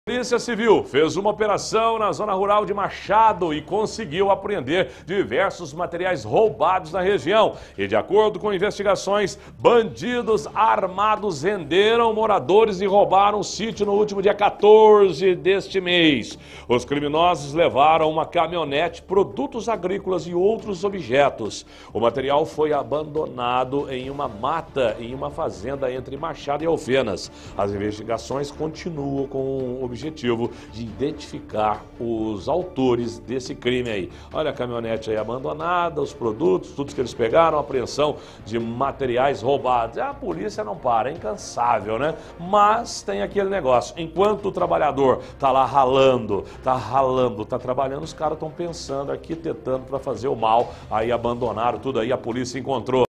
A Polícia Civil fez uma operação na zona rural de Machado e conseguiu apreender diversos materiais roubados na região. E de acordo com investigações, bandidos armados renderam moradores e roubaram o sítio no último dia 14 deste mês. Os criminosos levaram uma caminhonete, produtos agrícolas e outros objetos. O material foi abandonado em uma mata em uma fazenda entre Machado e Alfenas. As investigações continuam com o objetivo de identificar os autores desse crime aí. Olha a caminhonete aí abandonada, os produtos, tudo que eles pegaram, apreensão de materiais roubados. A polícia não para, é incansável, né? Mas tem aquele negócio, enquanto o trabalhador tá lá ralando, tá trabalhando, os caras estão pensando, arquitetando para fazer o mal, aí abandonaram tudo aí, a polícia encontrou.